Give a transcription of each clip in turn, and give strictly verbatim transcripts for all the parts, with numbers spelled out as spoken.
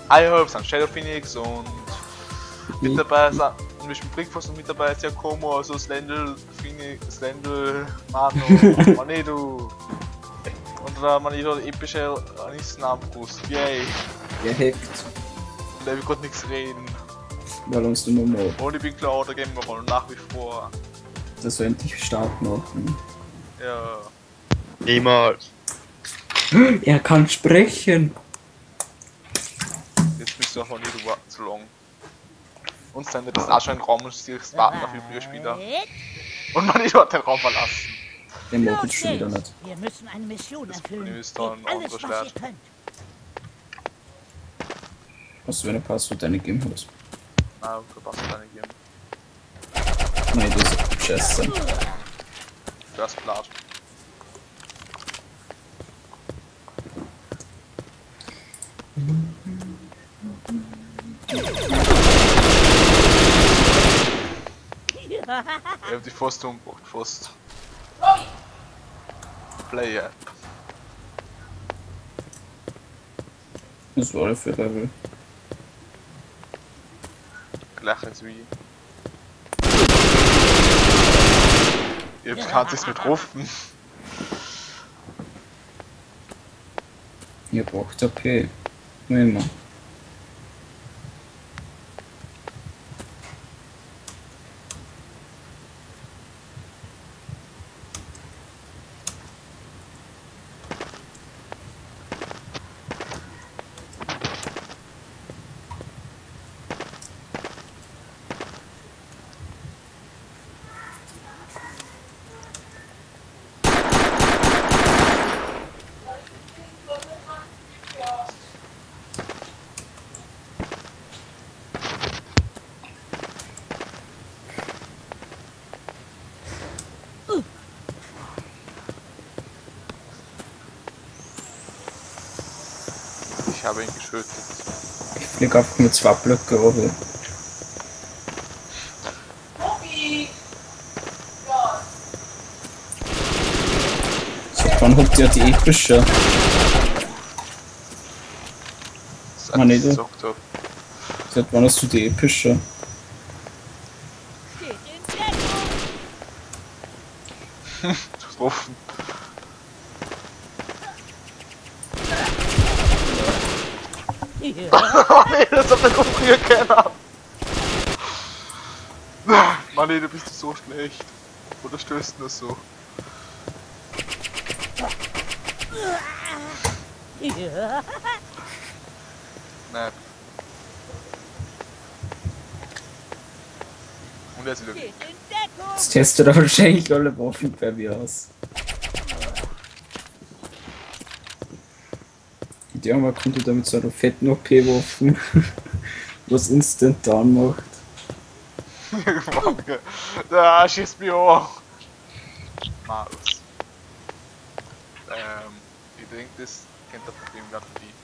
iHerb sind Shadow Phoenix und mit dabei sind ein bisschen Brickfuss und mit dabei ist ja Como, also Slendl, Phoenix, Slendl, Mano, Manedo. Und der Manedo hat epische Anistenarmbrust, yay. Gehackt. Und er will grad nichts reden. Weil uns du mal. Und ich bin klar, da gehen wir mal nach wie vor. Das soll endlich Start machen. Ja. Niemals. Er kann sprechen. Jetzt bist du auch mal nicht warten zu lang. Und dann wird das auch schon ein Raum und siehst warten auf die Frühspieler. Und man nicht hat den Raum verlassen. Den mag ich schon wieder nicht. Wir müssen eine Mission Das erfüllen. Problem ist dann Gebt alles, andere was ihr Schwert. könnt. Hast du eine Passwort eingegeben hast? Nein, du passt keine geben. Nein, das ist scheiße. Du hast Blatt. Ich hab die fast umgebracht, fast. Play App. Das war der für Level. Gleich als wie. Ihr habt kann sich's mit rufen. Ihr braucht A P. Nur immer. Ich habe ihn geschüttet. Ich flieg einfach mit zwei Blöcke runter. So, wann habt ihr die epische? Das Man, ist nicht. gesagt hab. Seit wann hast du die epische? Geht in Deckung. Getroffen. Oh nee, das hat der Konkurrier keiner. Mann, nee, du bist so schlecht. Oder stößt nur so? Ja. Nein. Und er ist wieder weg. Geht in Deckung. Jetzt testet er wahrscheinlich alle Waffen bei mir aus. Die haben kommt damit so einer fetten O P-Waffen, was instant down macht. Da schießt mich auch. Malus. Ähm, ich denke, das kennt das Problem gerade für die.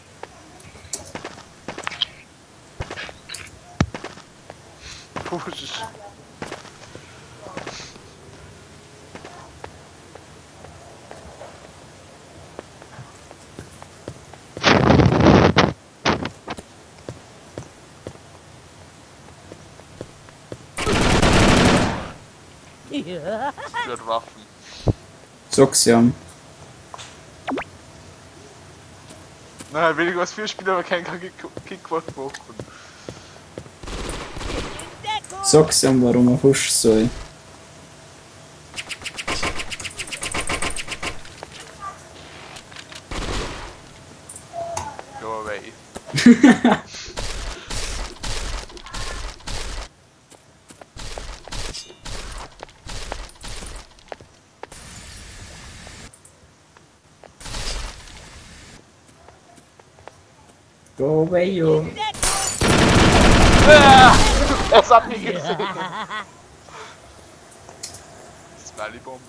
Push. Ja. Stört Waffen. Sag's ja. Naja, weniger als vier Spieler, aber kein Kickwort machen. Deckung. Sag's ja, warum er husch soll. Go away. Go away, yo. Das hat mich gesehen. Das war die Bombe.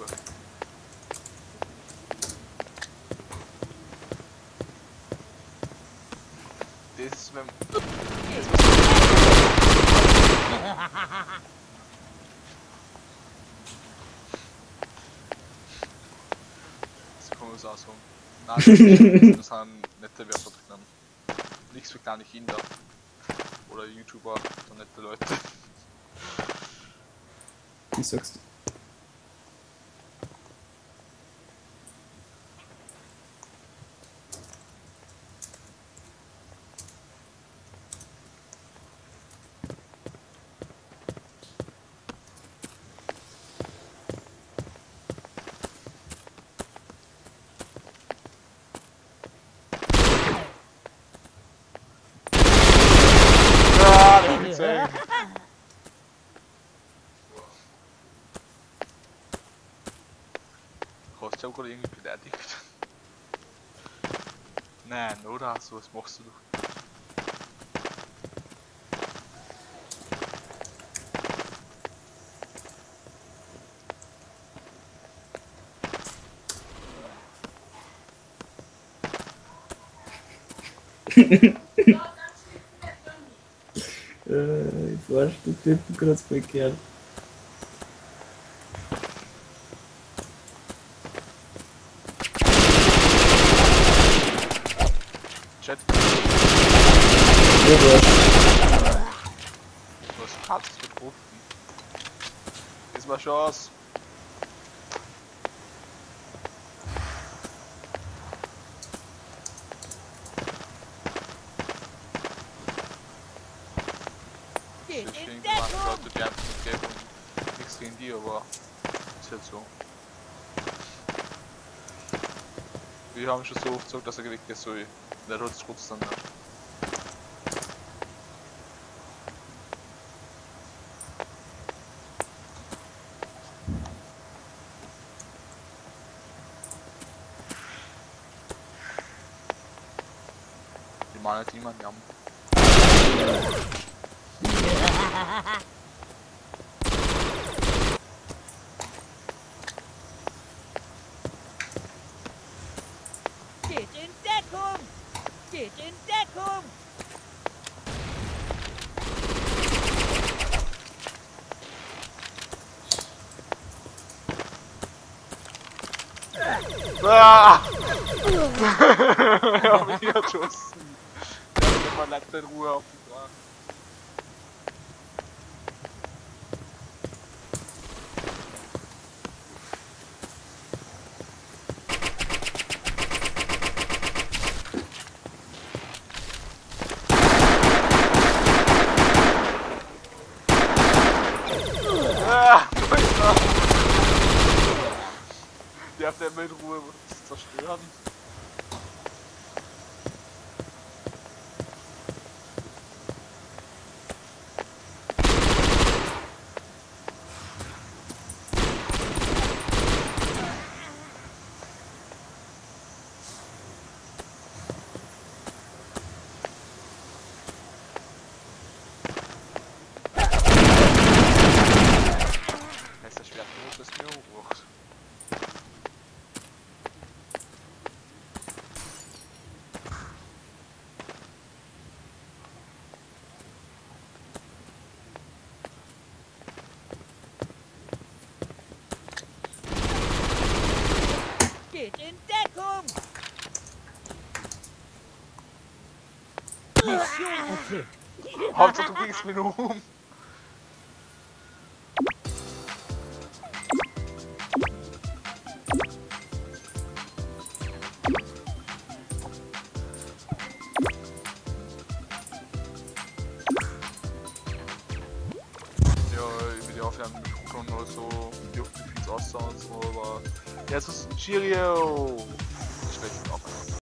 Das ist wenn. Das kann man so ausholen. Nein, das sind nette Wörter drinnen. Nichts für kleine Kinder. Oder YouTuber, so nette Leute. Wie sagst du? Ah, das ist insane. Hast du dich auch gerade irgendwie beleidigt? Nein, oder? So was machst du doch. Äh, ich war du Typen gerade verkehrt. Chat, Ja, was? du hast Katz getroffen. Ist mal Chance. Geht Ich in denke, man Deckung! sollte die einfach nicht geben und nichts gegen die, aber ist halt so. Wir haben schon so oft gesagt, dass er gelegt ist, so der Rutz rutzt dann nicht. Die Mann hat niemand jam. Geht in Deckung! Geht in Deckung! Ah! Ich hab mich erschossen. Der hat immer letzte Ruhe auf die Bahn. Ah, die hat der mit Ruhe zerstören. Heißt das Schwert nur, das mir hochgebracht. Geht in Deckung! Mission erfüllt! Hauptsache du bringst mich nur um. Ja, ich will die Aufnahmen mit Mikrofon oder so, wie viel es aussah und so, aber. Ja, es ist Cheerio! Schlecht ab.